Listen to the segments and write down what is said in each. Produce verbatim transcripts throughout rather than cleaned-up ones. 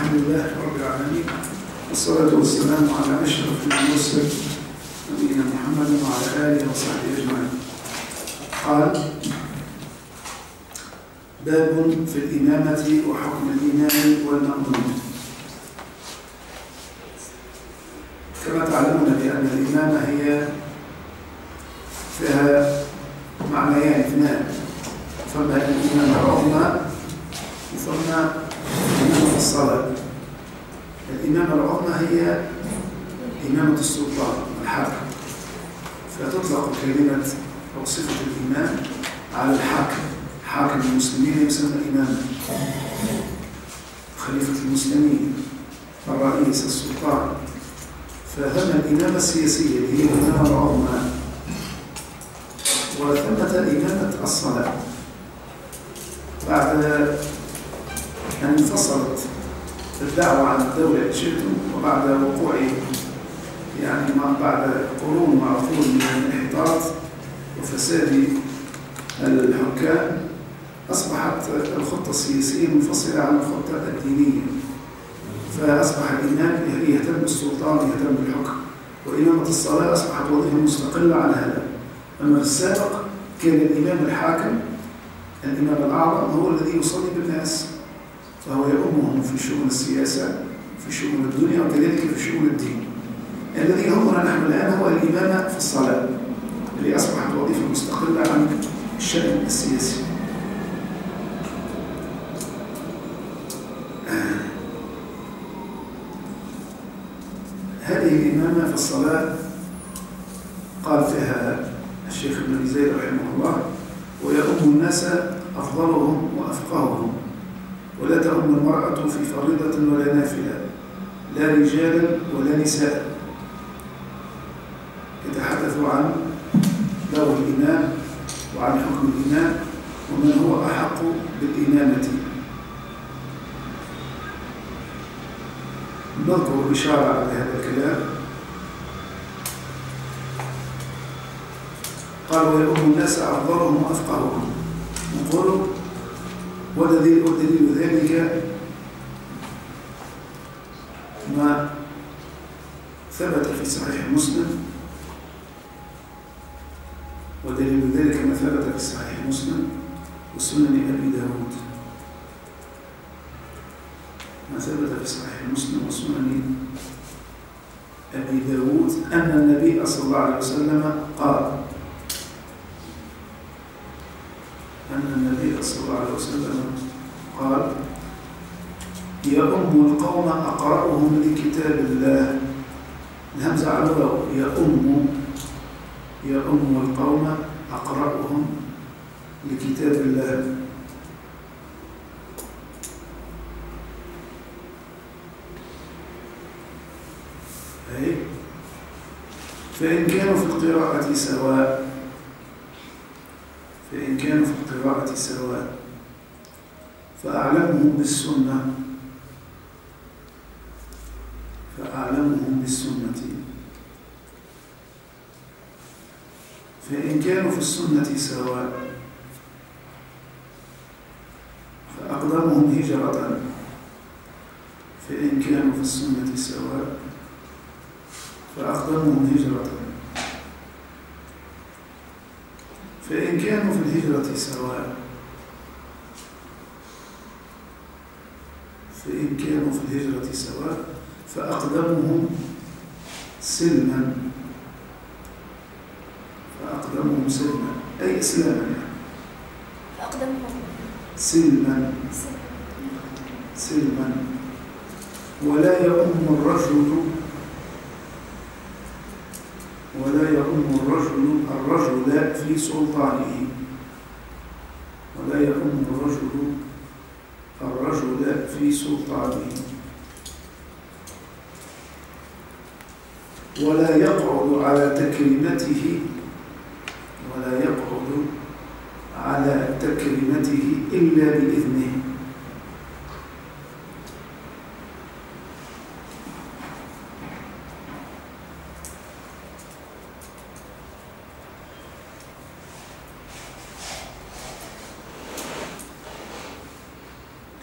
الحمد لله رب العالمين، والصلاة والسلام على أشرف المرسلين نبينا محمد وعلى آله وصحبه أجمعين. قال: باب في الإمامة وحكم الإمام والمأموم. كما تعلمون بأن الإمامة هي فيها معنيان اثنان، فما الإمامة العظمى وفما إمامة الصلاة. الإمامة العظمى هي إمامة السلطان والحاكم، فتطلق كلمة أو صفة الإمام على الحاكم. حاكم المسلمين يسمى إماما، خليفة المسلمين، الرئيس، السلطان. فثم الإمامة السياسية اللي هي الإمامة العظمى، وثمة إمامة الصلاة. بعد أن انفصلت الدعوة عن الدولة شئتم، وبعد وقوع يعني بعد قرون معقول من الانحطاط وفساد الحكام، أصبحت الخطة السياسية منفصلة عن الخطة الدينية، فأصبح الإمام يهتم بالسلطان، يهتم بالحكم، وإمامة الصلاة أصبحت وظيفة مستقلة عن هذا. أما في السابق كان الإمام الحاكم، الإمام الأعظم، هو الذي يصلي بالناس، فهو يؤمهم في شؤون السياسة، في شؤون الدنيا، وكذلك في شؤون الدين. الذي يهمنا نحن الآن هو الإمامة في الصلاة، اللي أصبحت وظيفة مستقلة عن الشأن السياسي. هذه الإمامة في الصلاة قال فيها الشيخ ابن أبي زيد رحمه الله: ويؤم الناس أفضلهم وأفقههم، ولا تؤم المرأة في فريضة ولا نافلة، لا رجالا ولا نساء. يتحدث عن دور الإمام وعن حكم الإمام ومن هو أحق بالإمامة. نذكر إشارة على هذا الكلام. قال: ويؤم الناس أفضلهم وأفقههم. نقول: ودليل ذلك ما ثبت في صحيح مسلم، ودليل ذلك ما ثبت في صحيح مسلم وسنن أبي داود. ما ثبت في صحيح مسلم وسنن أبي داود أن النبي صلى الله عليه وسلم قال أن النبي صلى الله عليه وسلم قال: يؤم القوم أقرأهم لكتاب الله. الهمزة على الواو. يؤم يؤم القوم أقرأهم لكتاب الله. أي فإن كانوا في القراءة سواء فإن كانوا في القراءة سواء فأعلمهم بالسنة فأعلمهم بالسنة فإن كانوا في السنة سواء فأقدمهم هجرة فإن كانوا في السنة سواء فأقدمهم هجرة فإن كانوا في الهجرة سواء فإن كانوا في الهجرة سواء فأقدمهم سلما فأقدمهم سلما أي إسلاما يعني. فأقدمهم سلما سلما ولا يؤم الرجل ولا يؤم الرجل الرجل في سلطانه ولا يؤم الرجل الرجل في سلطانه ولا يقعد على تكريمته ولا يقعد على تكريمته إلا بإذنه.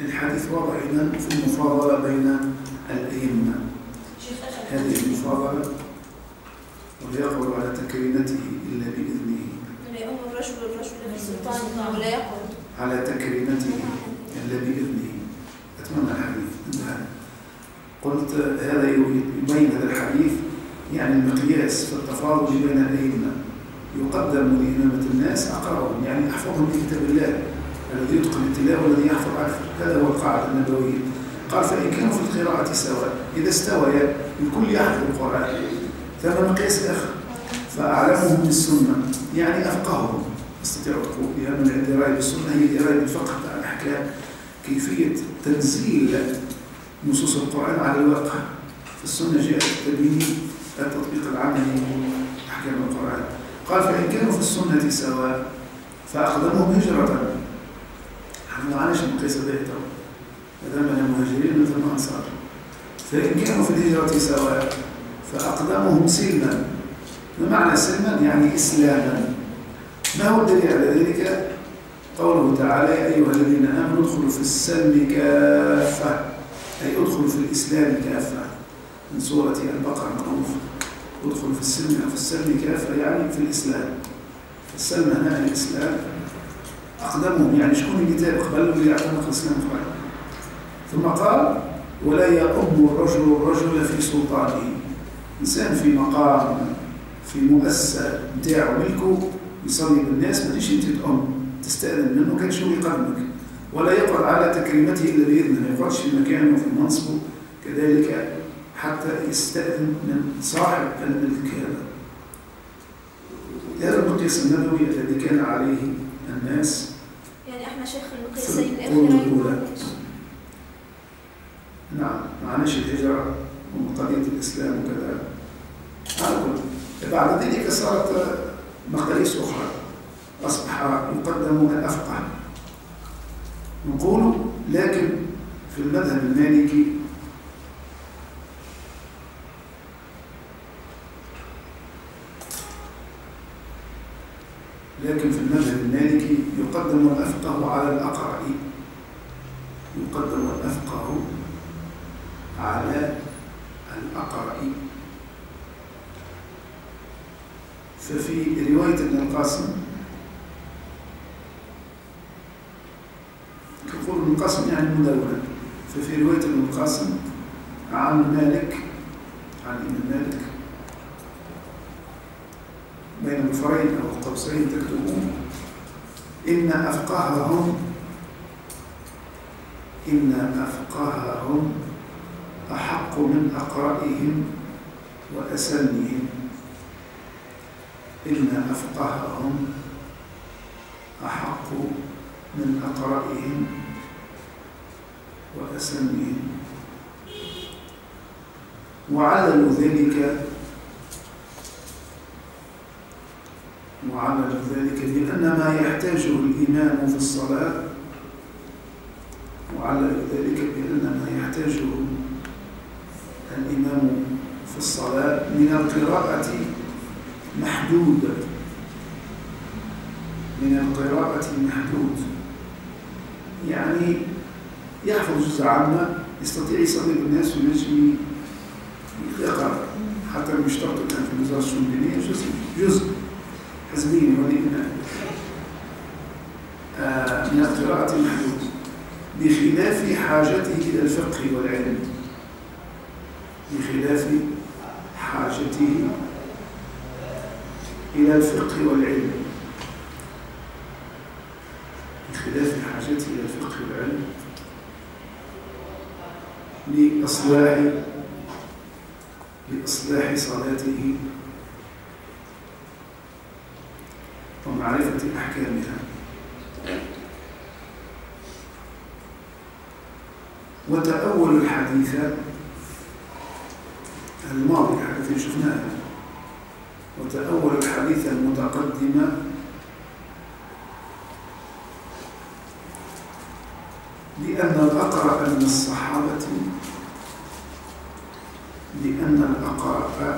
الحديث واضح إذن في المفاضلة بين الأئمة. هذه المفاضلة ويقعد على تكريمته إلا بإذنه. يؤم الرجل الرجل في سلطانه ولا يقعد على تكريمته إلا بإذنه. أتمنى الحديث انتهى. قلت هذا يبين هذا الحديث يعني المقياس في التفاضل بين الأئمة. يقدم لإمامة الناس أقرأهم، يعني أحفظهم بكتاب الله الذي يتقن التلاوة والذي يحفظ أكثر. هذا هو القاعدة النبوية. قال فإن كانوا في القراءة سواء، إذا استويا الكل يحفظ القرآن. ثم مقياس آخر فأعلمهم بالسنة، يعني أفقههم. استطيع القول لأن الدراية بالسنة هي دراية بالفقه على الأحكام، كيفية تنزيل نصوص القرآن على الواقع. في السنة جاء تبين التطبيق العملي أحكام القرآن. قال فإن كانوا في السنة سواء فأقدمهم هجرة. نحن ما عناش مقياس بيته ما دام المهاجرين مثل الأنصار. فإن كانوا في الهجرة سواء فأقدمهم سلما. ما معنى سلما؟ يعني إسلاما. ما هو الدليل على ذلك؟ قوله تعالى يا أيها الذين آمنوا ادخلوا في السلم كافة، أي ادخلوا في الإسلام كافة، من سورة البقرة معروف. ادخلوا في السلم أو في السلم كافة يعني في الإسلام. السلم هنا الإسلام. أقدمهم يعني شكون الكتاب قبل اللي يعتنق الإسلام فرق. ثم قال ولا يؤم الرجل الرجل في سلطانه. إنسان في مقام في مؤسسة بتاعه ملكه يصلي بالناس، ما تجيش انت تؤم تستأذن منه، كان شو يقدمك. ولا يقعد على تكريمته إلا بإذنه، ما يقعدش في مكانه في منصبه كذلك حتى يستأذن من صاحب الملك. هذا هذا المقياس النبوي الذي كان عليه الناس. يعني احنا شيخ المقياسين الأخيرين. نعم معناش الهجرة وقضية الإسلام وكذا. بعد ذلك صارت مقاييس أخرى، أصبح يقدم الأفقه. نقول لكن في المذهب المالكي لكن في المذهب المالكي يقدم الأفقه على الأقرأ. يقدم الأفقه على الأقرأ. ففي رواية ابن القاسم يقول ابن القاسم يعني مدونة. ففي رواية ابن القاسم عن مالك عن ابن مالك بين الفرين أو القوسين تكتبون إن أفقههم إن أفقههم أحق من أقرئهم وأسنهم. إن أفقههم أحق من أقرئهم وأسنهم. وعلل ذلك وعلل ذلك بأن ما يحتاجه الإمام في الصلاة وعلل ذلك بأن ما يحتاجه الإمام في الصلاة من القراءة محدود. من القراءة محدود يعني يحفظ جزء عامة يستطيع يصلي بالناس ويجي يقرأ، حتى يشترط كان في الوزارة الشمالية جزء جزء حزبين ولكن آه من القراءة محدود بخلاف حاجته إلى الفقه والعلم. بخلاف حاجته إلى الفقه والعلم. بخلاف حاجته إلى الفقه والعلم لإصلاح لإصلاح صلاته ومعرفة أحكامها. وتأول الحديث الماضي الحديث شفناه وتأول الحديث المتقدم لأن الأقرأ من الصحابة لأن الأقرأ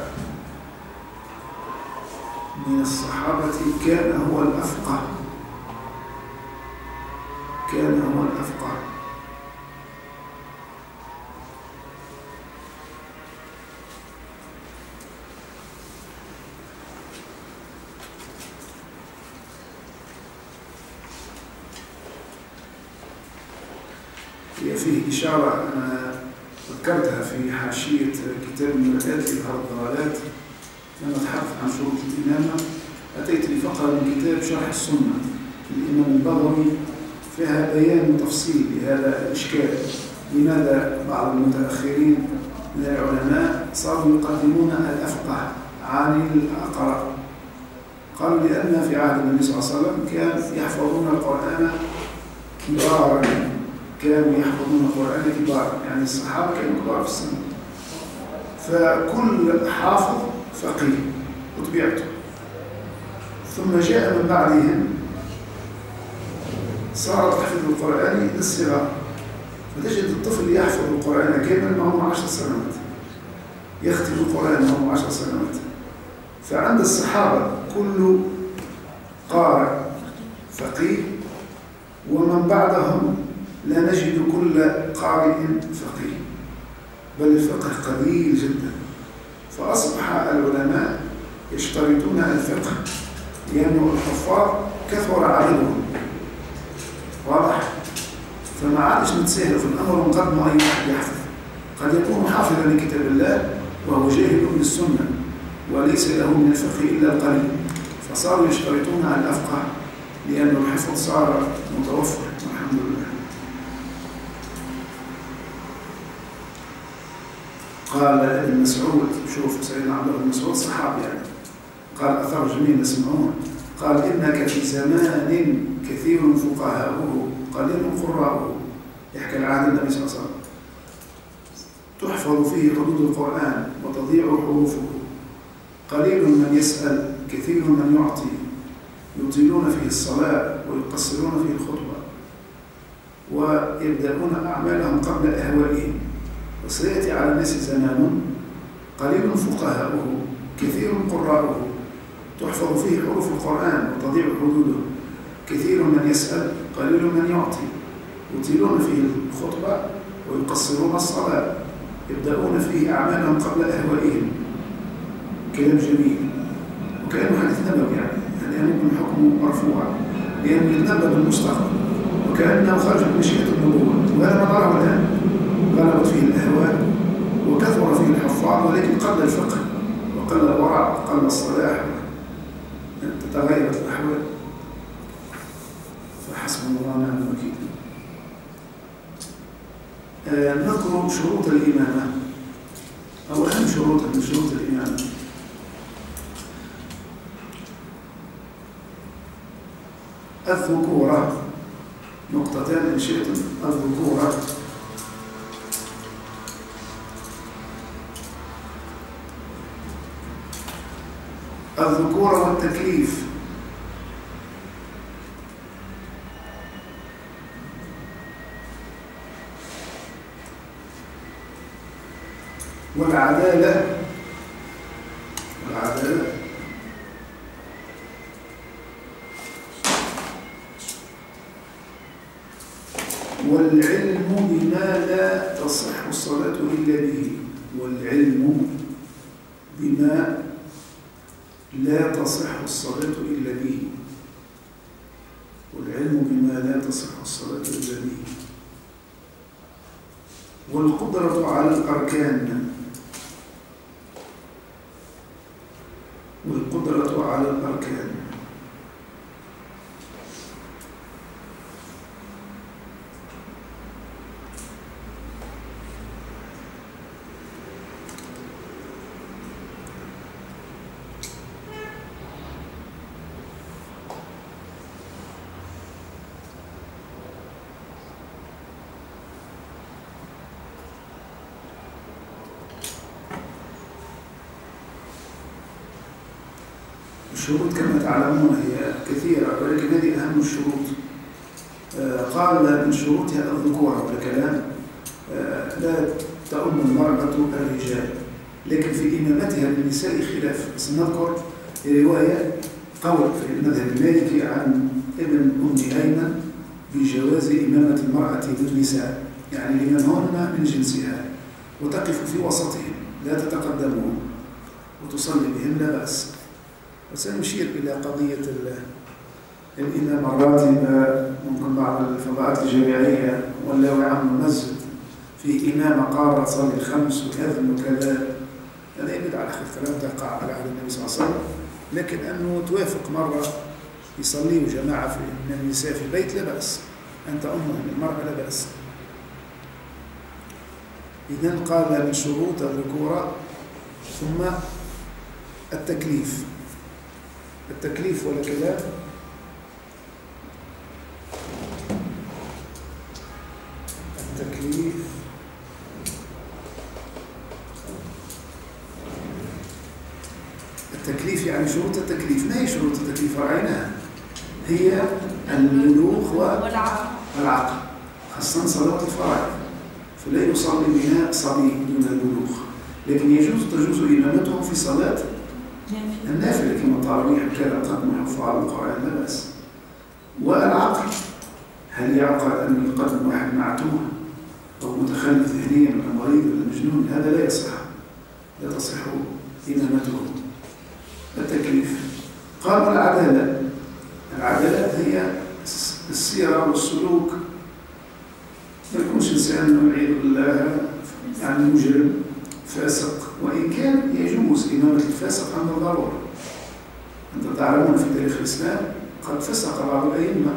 من الصحابة كان هو الأفقه كان هو الأفقه فيه إشارة أنا ذكرتها في حاشية كتاب المرآة لإظهار الضلالات لما تحدث عن شروط الإمامة. أتيت بفقرة من كتاب شرح السنة للإمام البغوي فيها بيان تفصيل لهذا الإشكال. لماذا بعض المتأخرين من العلماء صاروا يقدمون الأفقه عن الأقرأ؟ قالوا لأن في عهد النبي صلى الله عليه وسلم كان يحفظون القرآن كبارا، كانوا يحفظون القرآن كبارا، يعني الصحابة كانوا كبار في السن، فكل حافظ فقيه وطبيعته. ثم جاء من بعدهم صار تحفظ القرآن للصغار، فتجد الطفل يحفظ القرآن كامل وهو عشر سنوات، يختم القرآن وهو عشر سنوات. فعند الصحابة كل قارئ فقيه، ومن بعدهم لا نجد كل قارئ فقيه، بل الفقه قليل جدا. فأصبح العلماء يشترطون الفقه لأنه الحفاظ كثر عددهم، واضح؟ فما عادش نتساهل في الأمر ونقدم أي واحد يحفظ. قد يكون حافظا لكتاب الله وهو جاهل بالسنة وليس له من الفقه إلا القليل، فصاروا يشترطون على الأفقه لأن الحفظ صار متوفر والحمد لله. قال ابن مسعود، شوف سيدنا عبد الله بن مسعود صحابي يعني، قال أثر جميل نسمعون، قال إنك في زمان كثير فقهاؤه قليل قراؤه، يحكي العهد النبي صلى الله عليه وسلم، تحفظ فيه حدود القرآن وتضيع حروفه، قليل من يسأل كثير من يعطي، يطيلون فيه الصلاة ويقصرون فيه الخطبة، ويبدأون أعمالهم قبل أهوائهم. وسيأتي على الناس زمان قليل فقهاؤه كثير قراؤه، تحفظ فيه حروف القرآن وتضيع حدوده، كثير من يسأل قليل من يعطي، يطيلون فيه الخطبة ويقصرون الصلاة، يبدأون فيه أعمالهم قبل أهوائهم. كلام جميل وكأنه حديث نبوي، يعني يعني ممكن حكمه مرفوع لأنه يتنبأ بالمستقبل وكأنه خرج من مشيئة النبوة. وهذا ما نراه الآن، غلبت فيه الأهواء وكثر فيه الحفاظ، ولكن قل الفقه وقل الورع وقل الصلاح، تتغيرت الأحوال. فحسبنا الله ونعم الوكيل. آه نذكر شروط الإمامة أو أهم شروط من شروط الإمامة. الذكورة، نقطتان إن شئتم. الذكورة الذكورة والتكليف. والعدالة والعدالة والعلم بما لا تصح الصلاة إلا به. والعلم بما لا تصح الصلاة إلا به. والعلم بما لا تصح الصلاة إلا به. والقدرة على الأركان. والقدرة على الأركان. الشروط كما تعلمون هي كثيرة، ولكن هذه أهم الشروط. آه قال من شروطها الذكورة، والكلام آه لا تؤم المرأة الرجال، لكن في إمامتها للنساء خلاف. بس نذكر رواية قول في المذهب المالكي عن ابن أم أيمن بجواز إمامة المرأة للنساء، يعني لمن هن من جنسها، وتقف في وسطهم لا تتقدمهم وتصلي بهم لا بأس. وسنشير إلى قضية الإمامة الراتبة، ممكن بعض الفضاءات الجامعية ولا يعم مسجد في إمامة قارة تصلي الخمس وكذا وكذا، هذا يبدأ على خلاف كلام تقع على عهد النبي صلى الله عليه وسلم. لكن أنه توافق مرة يصليوا جماعة في من النساء في البيت لا بأس، أنت أمهم المرأة لا بأس. إذن قال من شروط الذكورة. ثم التكليف، التكليف ولا كلام؟ التكليف التكليف يعني شروط التكليف. ما هي شروط التكليف؟ رأيناها، هي البلوغ والعقل، خاصة صلاة الفرائض، فلا يصلي بها صبي دون البلوغ، لكن يجوز تجوز إمامتهم في صلاة النافلة كما التراويح كذا قدم حفاظ القرآن لا بأس. والعقل، هل يعقل أن يقدم واحد معتوه أو متخلف ذهنيا ولا مريض ولا مجنون؟ هذا لا يصح، لا تصح إمامته. التكليف. قال والعدالة، العدالة هي السيرة والسلوك، ما يكونش إنسان والعياذ بالله يعني مجرم فاسق، وإن كان يجوز إمامة الفاسق عند الضرورة. أنتم تعلمون في تاريخ الإسلام قد فسق بعض الأئمة.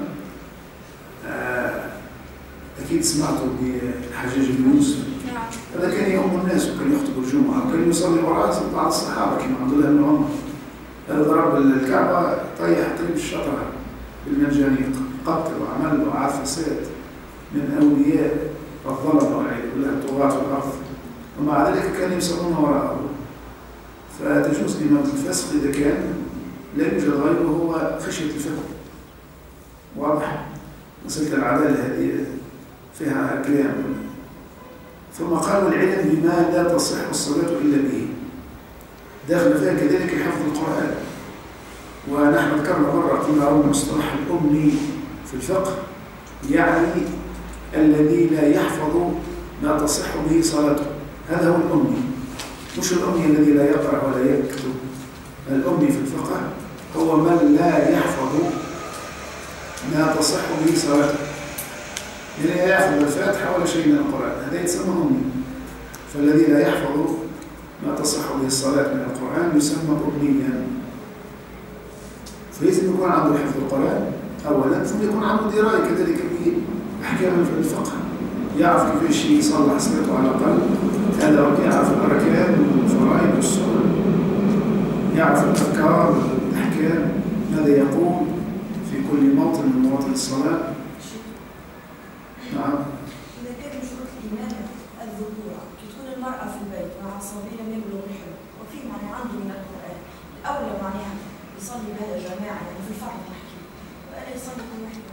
أكيد سمعتوا بالحجاج بن يوسف، هذا كان يؤم الناس وكان يخطب الجمعة وكان يصلي وراء بعض الصحابة كما عبد الله بن عمر. هذا ضرب الكعبة طيح طريق الشطرة بالمنجنيق، قتل وعمل وعاف فساد من أولياء الظلمة والعياذ بالله الطغاة في الأرض، ومع ذلك كانوا يصلون وراءه. فتجوز إمامة الفاسق إذا كان لا يوجد غيره هو خشية الفتن. واضح؟ مسألة العدالة هذه فيها كلام. ثم قالوا العلم بما لا تصح الصلاة إلا به، داخل فيها كذلك حفظ القرآن. ونحن ذكرنا مرة قلنا مصطلح الأمي في الفقه يعني الذي لا يحفظ ما تصح به صلاته، هذا هو الأمي، مش الأمي الذي لا يقرأ ولا يكتب. الأمي في الفقه هو من لا يحفظ ما تصح به صلاته، يعني لا يأخذ الفاتحة ولا شيء من القرآن، هذا يتسمى أمي. فالذي لا يحفظ ما تصح به الصلاة من القرآن يسمى أميا. فلازم يكون عنده حفظ القرآن أولا، ثم يكون عنده دراية كذلك بأحكام الفقه، يعرف كيفاش يصلح صلاته على الأقل، هذا يعرف الأركان والفرائض والسنن، يعرف الأذكار والأحكام، ماذا يقول في كل موطن من مواطن الصلاة. نعم. إذا كان من شروط الإمامة الذكورة تكون المرأة في البيت مع صبي لم يبلغ الحلم وفي معنى عنده من القرآن، الأولى معناها يصلي بهذا جماعة يعني في الفرض نحكي، وألا يصلي كل وحده.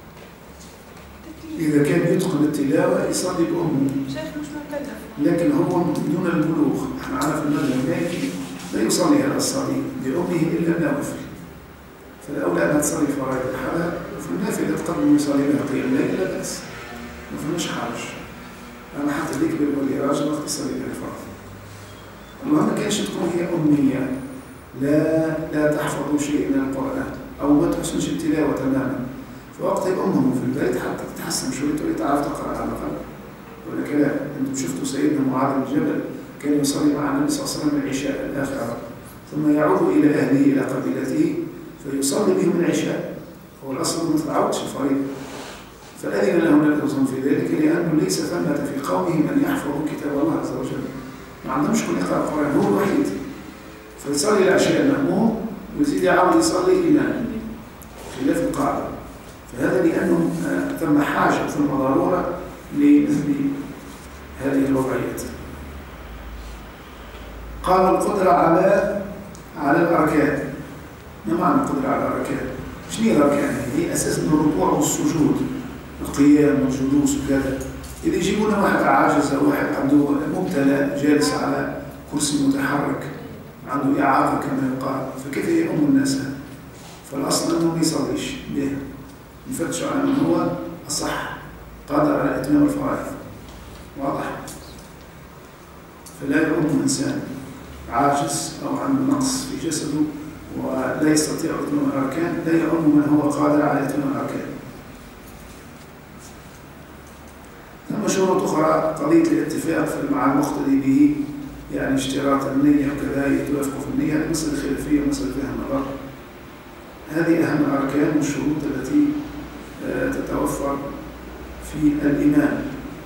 إذا كان يتقن التلاوة يصلي بأمه، شيخ مش مكلف، لكن هو دون البلوغ. احنا عارف المذهب المالكي لا يصلي على الصبي بأمه إلا النوافل، فالأولى أن تصلي فرائض الحالة، وفي النافلة تقدم يصلي بها قيام الليل لا بأس، ما فيهاش حرج. أنا حتى اللي كبر يقول لي راجل وقت يصلي بها الفرض. المهم ما كانش تكون هي أمية، لا لا تحفظ شيء من القرآن أو ما تحسنش التلاوة تماما، فوقتها أمهم في البيت حتى تتحسن شوية وتعرف تقرأ على الأقل. ولا كلام، أنتم شفتوا سيدنا معاذ بن جبل كان يصلي مع النبي صلى الله عليه وسلم العشاء الآخرة، ثم يعود إلى أهله إلى قبيلته فيصلي بهم العشاء، هو الأصل ما تتعودش الفريضة، فأذن لهم النبي صلى الله عليه وسلم في ذلك لأنه ليس ثمة في قومهم من يحفظوا كتاب الله عز وجل، ما عندهمش كل يقرأ القرآن، هو الوحيد، فيصلي العشاء المأموم ويزيد يعود يصلي إمام خلاف القاعدة. فهذا لأنه ثم حاجة ثم ضرورة لمثل هذه الوضعيات. قال القدرة على على الأركان. ما معنى القدرة على الأركان؟ شنو هي الأركان؟ هي أساس الركوع والسجود، القيام والجلوس وكذا. إذا يجيبون واحد عاجز أو واحد عنده مبتلى جالس على كرسي متحرك عنده إعاقة كما يقال، فكيف يؤم الناس؟ فالأصل أنه ما يصليش به، يفتش على من هو أصح قادر على إتمام الفرائض. واضح؟ فلا يؤم إنسان عاجز أو عنده نقص في جسده ولا يستطيع إتمام الأركان، لا يؤم من هو قادر على إتمام الأركان. شروط أخرى قضية الاتفاق مع المقتدي به، يعني اشتراط النية وكذا يتوافقوا في النية، هذه مسألة خلافية ومسألة فيها نظر. هذه أهم الأركان والشروط التي تتوفر في الإمام.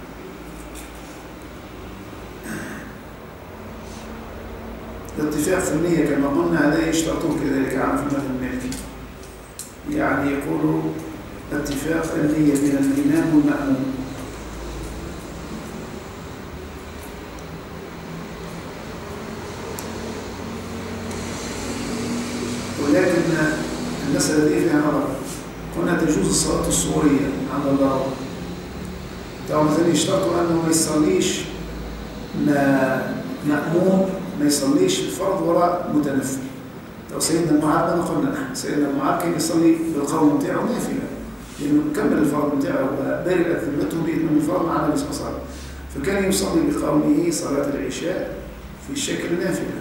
الاتفاق في النية كما قلنا هذا يشترطون كذلك عام في المذهب المالكي، يعني يقولوا اتفاق النية بين الإمام والمأموم. ولكن المسألة دي فيها نظر. قلنا تجوز الصلاة الصورية عند الله، طبعا مثلا يشترطوا أنه ما يصليش مأموم، ما يصليش الفرض وراء متنفل. لو سيدنا معاذ ما قلنا نحن سيدنا معاذ كان يصلي بالقوم بتاعه نافلة، لأنه كمل الفرض بتاعه وبارئ ذمته بيتمم الفرض مع النبي صلى الله عليه وسلم، فكان يصلي بقومه صلاة العشاء في شكل نافلة.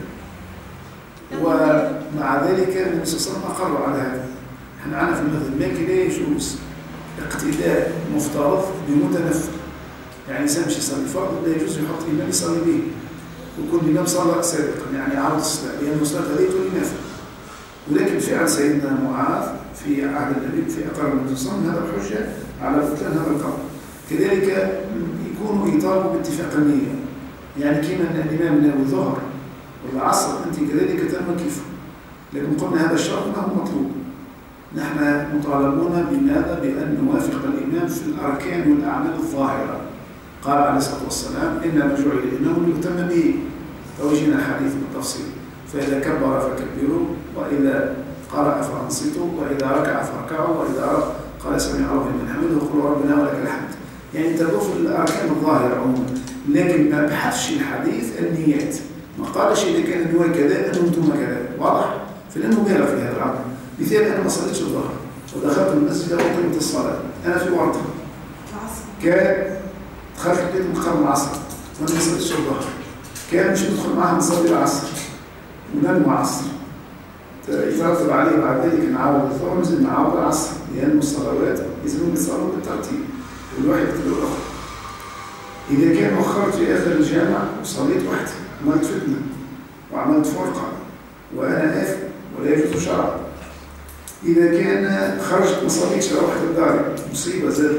ومع ذلك النبي صلى الله عليه وسلم أقر على هذا. احنا عندنا في المذهب المالكي لا يجوز اقتداء مفترض بمتنفل، يعني إنسان مش يصلي فرض لا يجوز يحط إمام يصلي به، وكل إمام صلى سابقا يعني عرض الصلاة، لأن الصلاة هذه تولي نافلة. ولكن فعل سيدنا معاذ في عهد النبي في أقر النبي صلى الله عليه وسلم هذا الحجة على بطلان هذا القول. كذلك يكونوا يطالبوا باتفاق النية، يعني كما أن الإمام ناوي الظهر والعصر أنت كذلك تنوي كيفه، لكن قلنا هذا الشرط ما هو مطلوب. نحن مطالبون بماذا؟ بأن نوافق الإمام في الأركان والأعمال الظاهرة. قال عليه الصلاة والسلام إنما جعل الإمام ليؤتم به، فوجينا الحديث بالتفصيل، فإذا كبر فكبروا، وإذا قرأ فأنصتوا، وإذا ركع فاركعوا، وإذا قال سمع الله لمن حمده قولوا ربنا ولك الحمد. يعني تضيف الأركان الظاهرة عموما، لكن ما بحثش الحديث النيات، ما قالش إذا كان النواة كذا أنتم ثم كذا، واضح؟ فلأنه مبالغ في هذا الأمر. مثال أنا ما صليتش الظهر ودخلت المسجد وقمت الصلاة، أنا في ورطة كان دخلت البيت متأخر العصر وأنا ما صليتش الظهر، كان مش ندخل معها نصلي العصر وننام العصر، يترتب عليه بعد ذلك نعاود الظهر ونزل نعاود العصر، لأن الصلوات يلزمون يصلوا بالترتيب والواحد يقتل الآخر. إذا كان أخرت في آخر الجامع وصليت وحدي عملت فتنة وعملت فرقة وأنا آثم ولا يجوز شرعا. إذا كان خرجت ما صليتش روحت الدار مصيبة زاد.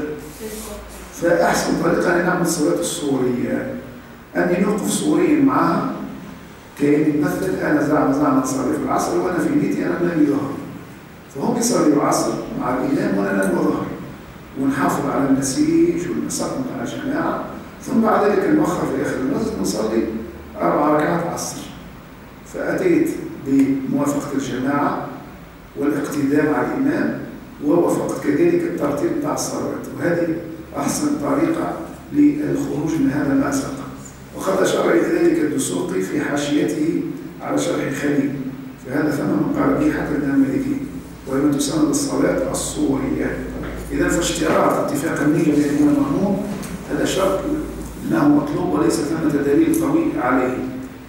فأحسن طريقة أن نعمل الصلاة الصورية أني نوقف صوريا معها، كأن يمثل أنا زعم زعم أصلي في العصر وأنا في بيتي أنا نامي ظهر، فهم يصلي العصر مع الإمام وأنا نام ظهر، ونحافظ على النسيج والنسق مع الجماعة، ثم بعد ذلك نوخر في آخر المسجد نصلي أربع ركعات عصر. فأتيت بموافقة الجماعة والاقتداء مع الإمام، ووافقت كذلك الترتيب بتاع الصلوات، وهذه أحسن طريقة للخروج من هذا المأزق. وقد أشار إلى ذلك الدسوقي في حاشيته على شرح خليل، فهذا ثم من قال به حتى المالكي، وهي تسمى بالصلاة الصورية. إذا فاشتراط اتفاق النية بين الإمام والمأموم هذا شرط أنه مطلوب وليس ثمة دليل قوي عليه.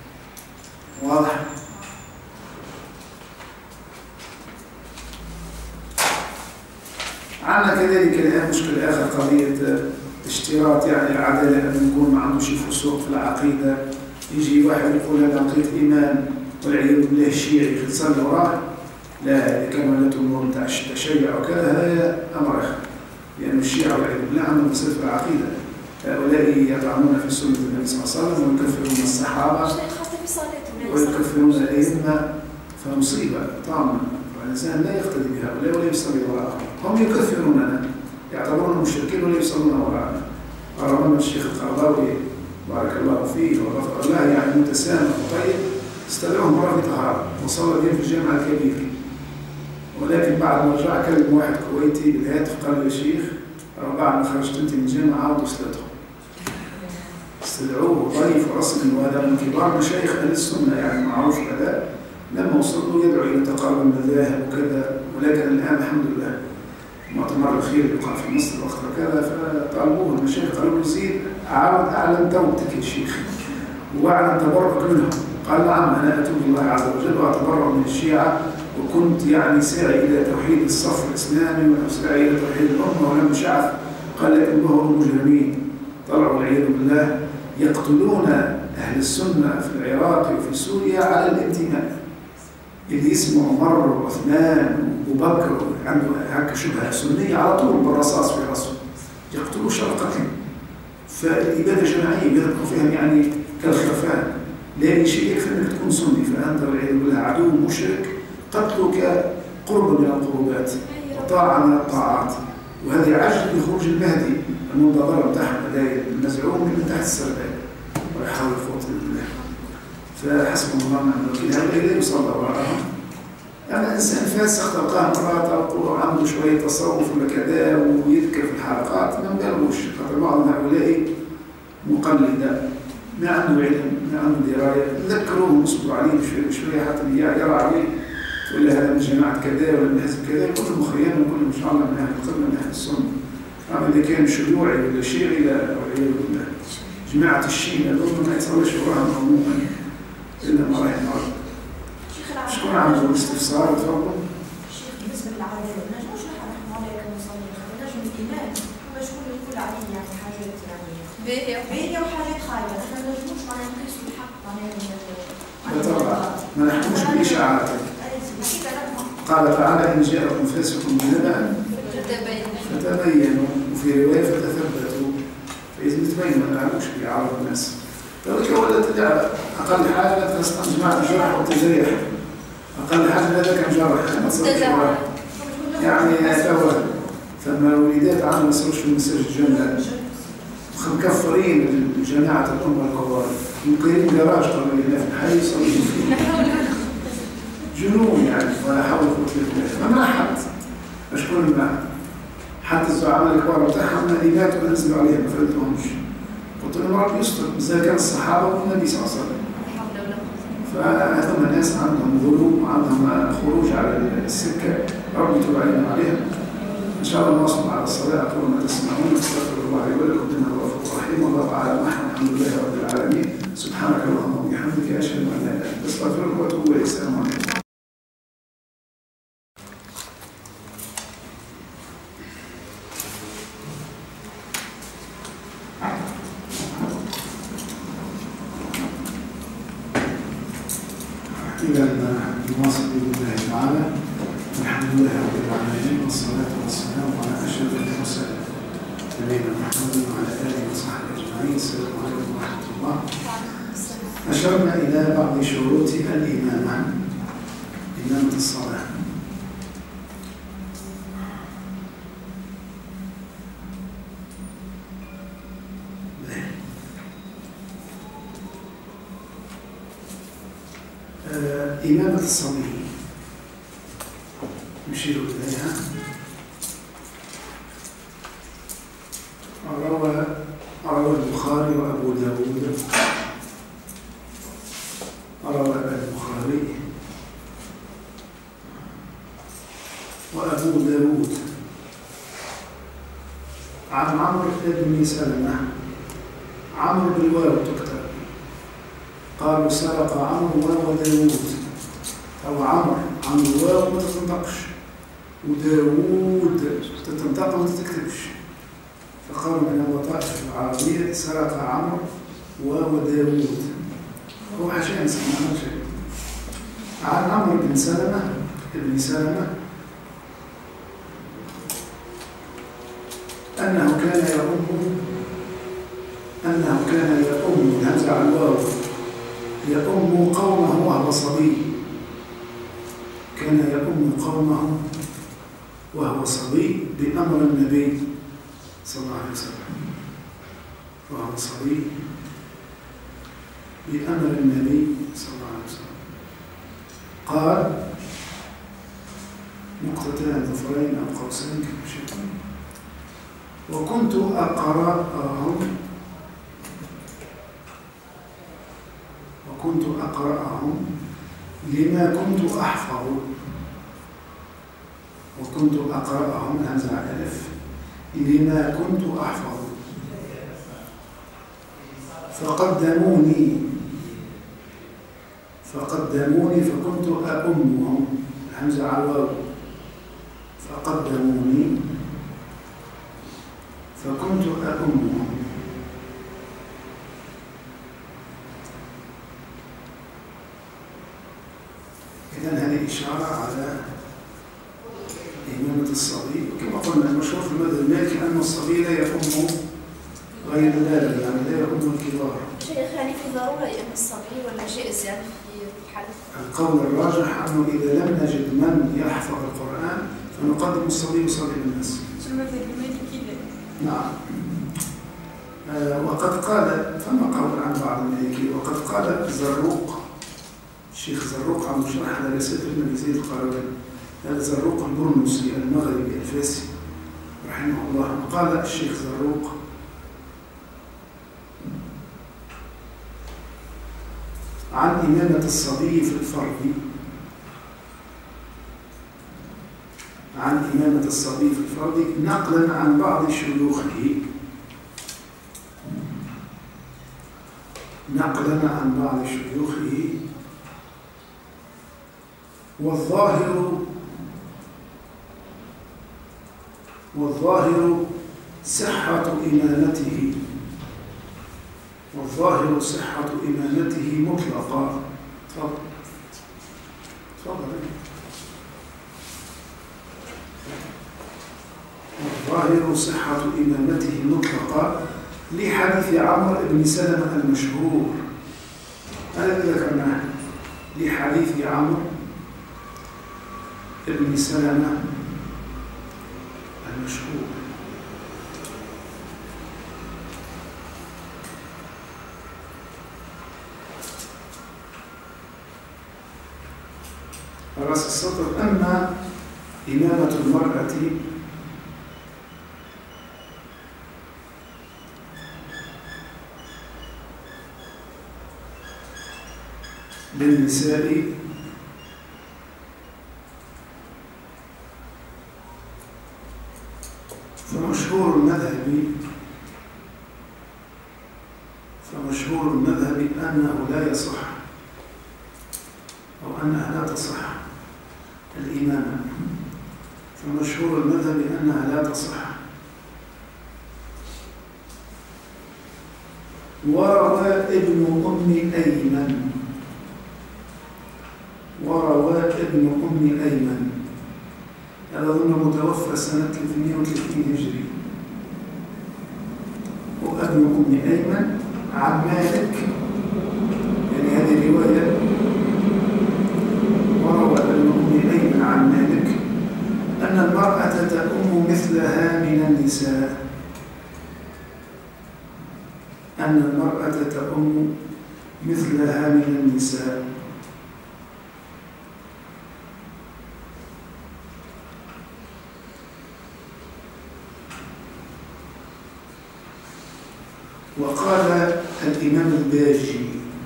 واضح؟ عندنا كذلك الآن مشكلة آخر، قضية اشتراط يعني العدالة، أن يكون ما عنده شيء فسوق في العقيدة. يجي واحد يقول أنا لقيت إمام والعياذ بالله الشيعي تصلي وراه، لا كما الأمور نتاع التشيع وكذا، هذا أمر آخر، لأن الشيعة والعياذ بالله عندهم مسألة في العقيدة، هؤلاء يطعنون في سنة النبي صلى الله عليه وسلم ويكفرون الصحابة ويكفرون الأئمة، فمصيبة طبعا. الإنسان لا يقتدي بهؤلاء ولا يصلي وراءهم، هم يكفروننا يعتبرون مشركين ولا يصلون وراءنا. قال الشيخ القرضاوي بارك الله فيه وغفر الله يعني متسامح وطيب، استدعوهم مرة في طهارة وصلى بهم في الجامع الكبير، ولكن بعد ما رجع كلم واحد كويتي بالهاتف قال له يا شيخ بعد ما خرجت انت من الجامع عاودوا صلاتهم. استدعوه ضيف رسمي، وهذا من كبار مشايخ اهل السنه يعني معروف كذا. لما وصلوا يدعو الى تقارب المذاهب وكذا، ولكن الان الحمد لله المؤتمر الاخير اللي وقع في مصر وقت كذا، فطالبوه المشايخ قالوا له زيد عاود اعلن توبتك يا شيخ واعلن تبرك منهم. قال نعم انا اتوب الله عز وجل واتبرع من الشيعه، وكنت يعني ساعي الى توحيد الصف الاسلامي وساعي الى توحيد الامه ولم شعث. قال لكن ظهروا مجرمين طلعوا والعياذ بالله يقتلون أهل السنة في العراق وفي سوريا على الانتماء. اللي اسمه عمر وعثمان وبكر عنده هكا شبهة سنية على طول بالرصاص في راسه يقتلوا شرقة. فالإبادة جماعية بيذكروا فيها يعني كالخرفان، لا شيء يكفي أنك تكون سني، فأنت والعياذ بالله عدو مشرك قتلك قرب من القربات وطاعة من الطاعات. وهذا يعجل بخروج المهدي المنتظر بتاعهم هذا المزعوم من تحت السرداب ولا حول ولا قوة إلا بالله. فحسبنا الله ونعم الوكيل. هؤلاء لا يصلى وراءهم. يعني إنسان فاسق تلقاه مرات أو عنده شوية تصوف ولا كذا ويذكر في الحلقات ما نبالغوش، خاطر بعض هؤلاء مقلدة ما عنده علم ما عنده دراية. ذكروهم اصبروا عليه شوية شوية حتى يرى عليه ولا هذا من جماعة كذا ولا من حزب كذا، كلهم خيانة وكلهم إن شاء الله من أهل القبلة من أهل السنة. أما إذا كان شيوعي ولا شيعي لا والعياذ بالله. جماعة الشيعة الأمة ما يتصورش وراهم عموما إلا ما رحم الله. شكون عنده الاستفسار تفضل؟ شيخ بالنسبة للعادات ما نجموش نحن رحمه الله كمصلين، نجم الإيمان هو شكون يقول عليه يعني حاجات يعني باهية باهية وحاجات خايبة، نحن ما نجموش معناها نقيسوا الحق معناها بالطبع ما نحكمش بالإشاعات. قال تعالى إن جاءكم فاسق بنبأ فتبينوا، وفي رواية فتثبتوا. فإذا تبين ما نعرفش بيعرض الناس. فلك ولا تدع أقل حاجة تستنجمع الجرح وتجريح. أقل حاجة هذا كان جرح ما تصيرش يعني توا ثم وليدات عاملة سروش في مساجد الجنة مكفرين جماعة الأمة الكبار مقيمين جراج قالوا لي هنا في الحي يصلوا فيه جنون يعني ولا حول ولا قوة إلا بالله. ما منحت أشكون معه حتى الزعماء الكبار بتاعهم ناديات ونزلوا عليهم ما فهمتهمش. قلت لهم رب يستر زي كان الصحابة والنبي صلى الله عليه وسلم. فهذول الناس عندهم ظلم وعندهم خروج على السكة، رب يتوب علينا وعليهم. إن شاء الله نواصل على الصلاة. أقول ما تسمعون استغفر الله لي ولكم إنه هو الغفور الرحيم. والله أعلم. الحمد لله رب العالمين. سبحانك اللهم وبحمدك أشهد أن لا إله إلا أنت أستغفرك وأتوب إليك. السلام عليكم. إلى أن نواصل بإذن الله تعالى. الحمد لله رب العالمين والصلاة والسلام على أشرف المرسلين نبينا محمد وعلى آله وصحبه أجمعين. السلام عليكم ورحمة الله. أشرنا إلى بعض شروط الإمامة، إمامة الصلاة. إمامة الصبي نشير إليها. روى روى البخاري وأبو داود روى البخاري وأبو داود عن عمرو بن سلمة. عمرو بالواو تكتب. قالوا سرق عمرو وهو داود أو عمرو عن الواو ما تتنطقش وداود تتنطق وما تكتبش. فقالوا من اللطائف العربية سرق عمرو وهو داود. هو حاشية نسمعنا شيء. عن عمرو بن سلمة ابن سلمة أنه كان يؤم أنه كان يؤم هزع الواو يؤم قومه وهو صبي. كان يؤم قومه وهو صبي بأمر النبي صلى الله عليه وسلم. وهو صبي بأمر النبي صلى الله عليه وسلم. قال نقطتان ظفرين أو قوسين كما شئتم. وكنت أقرأهم وكنت أقرأهم لما كنت أحفظ. وكنت أقرأهم همزة ألف لما كنت أحفظ. فقدموني فقدموني فكنت أؤمهم همزة على الواو. فقدموني فكنت أؤمهم إذن هذه إشارة على إمامة الصبي. وكما قلنا المشهور في المذهب المالكي أن الصبي لا يؤم غير ذلك، يعني لا يؤم الكبار. شيخ يعني في ضرورة يؤم الصبي ولا جائز يعني في الحدث؟ القول الراجح أنه إذا لم نجد من يحفظ القرآن فنقدم الصبي يصلي بالناس. شو المذهب المالكي كذا؟ نعم. آه وقد قال، فما قول عن بعض المالكي، وقد قال زروق، الشيخ زروق عن شرح على رسالة ابن يزيد القروي، هذا زروق البرنسي المغربي الفاسي رحمه الله. قال الشيخ زروق: عن إمامة الصبي في الفرض، عن إمامة الصبي في الفرض نقلا عن بعض شيوخه، نقلا عن بعض شيوخه، والظاهر والظاهر صحة إمامته، والظاهر صحة إمامته مطلقا. تفضل تفضل. والظاهر صحة إمامته مطلقا لحديث عمرو بن سلمة المشهور، هذا الذي ذكرناه، لحديث عمرو بن سلمة المشهور. رأس السطر: أما إمامة المرأة للنساء فمشهور المذهب فمشهور المذهب أنه لا يصح، أو أنها لا تصح الإمامة، فمشهور المذهب أنها لا تصح. وروى ابن أم أيمن وروى ابن أم أيمن هذا أظن متوفى سنة ثلاثمائة وثلاثين هجري، وابن أم أيمن عن مالك، يعني هذه رواية. وروى ابن أم أيمن عن مالك أن المرأة تؤم مثلها من النساء، أن المرأة تؤم مثلها من النساء. وقال الإمام الباجي: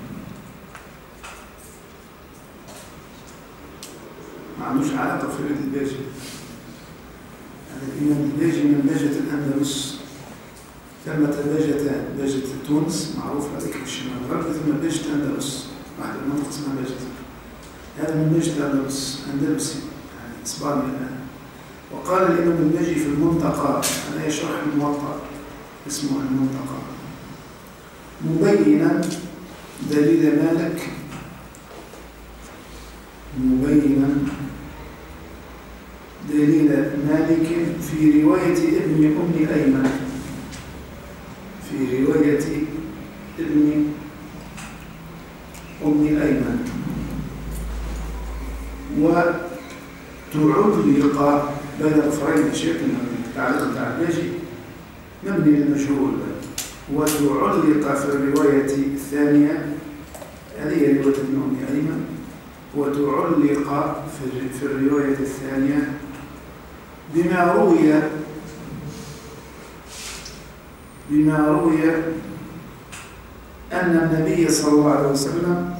ما عندوش علاقة في فريد الباجي، الإمام الباجي من باجة الأندلس، ثمة باجتان، باجة تونس معروفة هذيك في الشمال الغربي، ثم باجة الأندلس، واحد المنطقة اسمها باجة، هذا من باجة الأندلس، أندلسي يعني إسبانيا الآن. وقال الإمام الباجي في المنطقة، أنا يشرح الموطأ اسمه المنطقة، مبينا دليل مالك، مبينا دليل مالك في رواية ابن أم أيمن، في رواية ابن أم أيمن، وتعلق بين الفرين شيء من التعليق بتاع الباجي مبني للمجهول، وتعلق في الرواية الثانية، هذه رواية ابن أم أيمن، وتعلق في الرواية الثانية بما روي بما روي أن النبي صلى الله عليه وسلم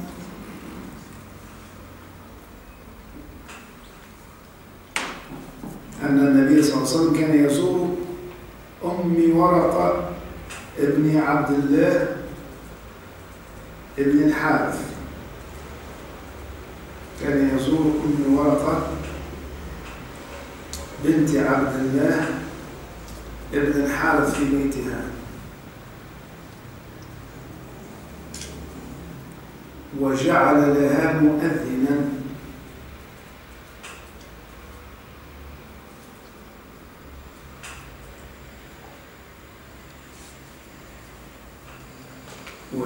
أن النبي صلى الله عليه وسلم كان يزور أم ورقة ابن عبد الله ابن الحارث، كان يزور أم ورقة بنت عبد الله ابن الحارث في بيتها، وجعل لها مؤذنا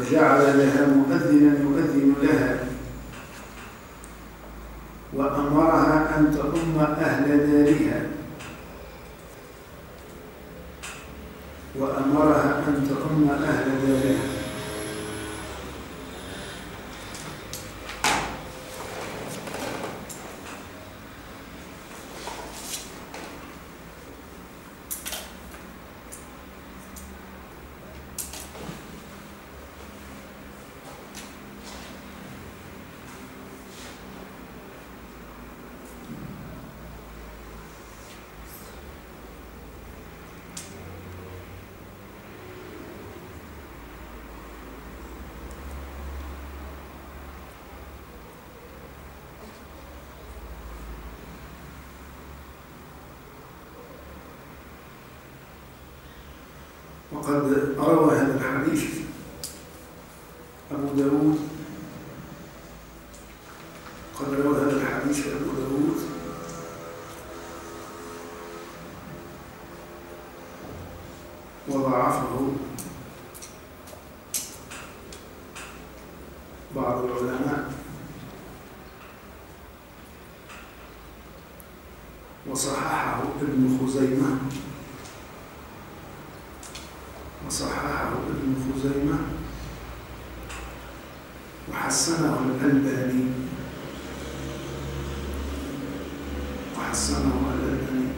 وجعل لها مؤذنا يؤذن لها وأمرها أن تؤم أهل دارها وأمرها أن تؤم أهل دارها. وقد روى هذا الحديث أبو داود قد روى هذا الحديث أبو داود وضعفه بعض العلماء وصححه ابن خزيمة وصححه ابن خزيمة وحسنه الألباني وحسنه الألباني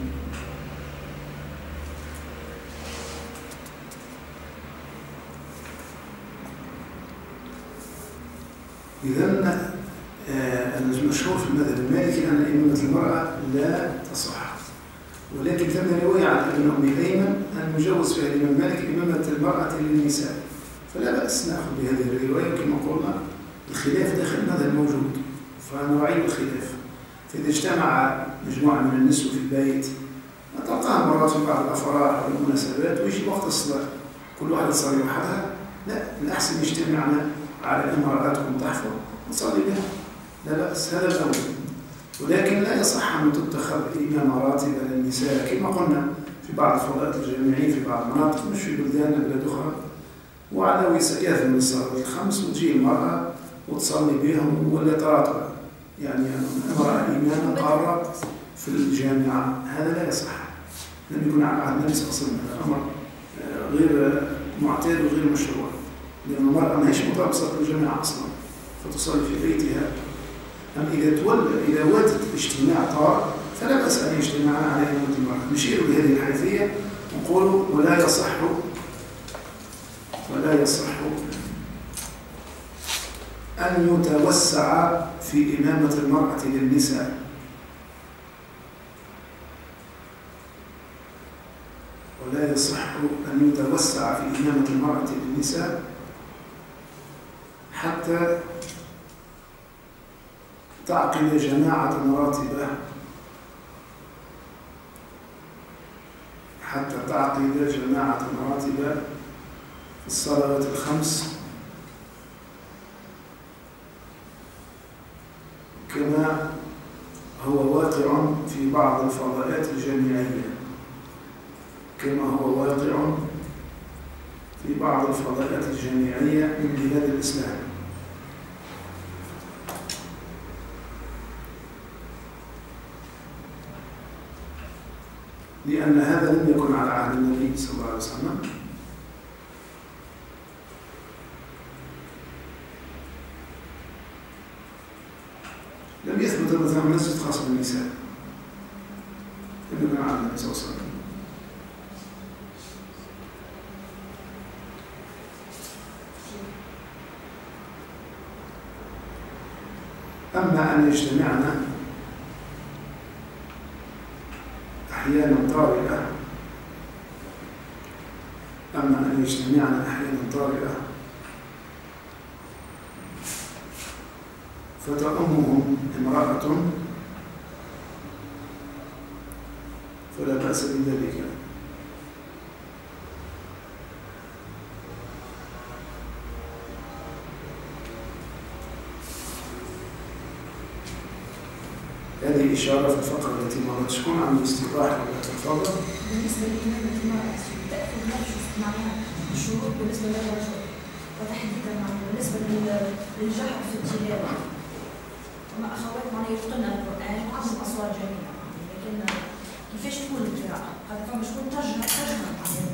إذن المشهور في المذهب المالكي أن إمامة المرأة لا تصح، ولكن ثم رواية عن ابن أم أيمن أن يجوز فيها الإمام مالك إمامة المرأة للنساء، فلا بأس نأخذ بهذه الرواية. كما قلنا الخلاف داخل المذهب موجود فنراعي الخلاف. فإذا اجتمع مجموعة من النسوة في البيت نتلقاها مرات في بعض الأفراح والمناسبات ويجي وقت الصلاة كل واحدة تصلي وحدها، لا، الأحسن يجتمعنا على امرأتكم تحفظ وتصلي بها، لا بأس، هذا الأول. ولكن لا يصح أن تتخذ إمامة راتبة للنساء كما قلنا في بعض الفضاءات الجامعية في بعض المناطق، مش في بلدان بلاد أخرى، وعلى يأذن الصلاة الخمس وتجي المرأة وتصلي بهم ولا تراتب، يعني امرأة إمامة قارة في الجامعة، هذا لا يصح. لم يكن على عهد النبي صلى الله عليه وسلم، هذا أمر غير معتاد وغير مشروع، لأن المرأة ما هيش مطالبة بصلاة الجامعة أصلا فتصلي في بيتها. أما إذا تولى إذا واتت اجتماع طار فلا بأس أن يجتمع على إمامة المرأة. نشير بهذه الحيثية ونقول ولا يصح ولا يصح أن يتوسع في إمامة المرأة للنساء، ولا يصح أن يتوسع في إمامة المرأة للنساء حتى تعقد جماعة راتبة حتى تعقد جماعة راتبة في الصلوات الخمس كما هو واقع في بعض الفضاءات الجامعية كما هو واقع في بعض الفضاءات الجامعية من بلاد الإسلام. لأن هذا لم يكن على عهد النبي صلى الله عليه وسلم، لم يثبت مثلا مسجد خاص بالنساء، لم يكن على النبي صلى الله عليه وسلم. أما أن يجتمعنا أحيانا طارئة أما أن يجتمعنا أحيانا طارئة فتأمهم امرأة فلا بأس بذلك. هذه إشارة في الفقرة التي مرت شكون عن الاستيضاح ولا تفضل؟ بالنسبة لإمامة المرأة تأخذ نفس معناها الشروط بالنسبة للرجل وتحديدا بالنسبه للجهر في التلاوه. هما اخوات معناها يتقن القران وعندهم اصوات جميله، لكن كيفاش تكون القراءه؟ خاطر فما شكون تجهر تجهر معناها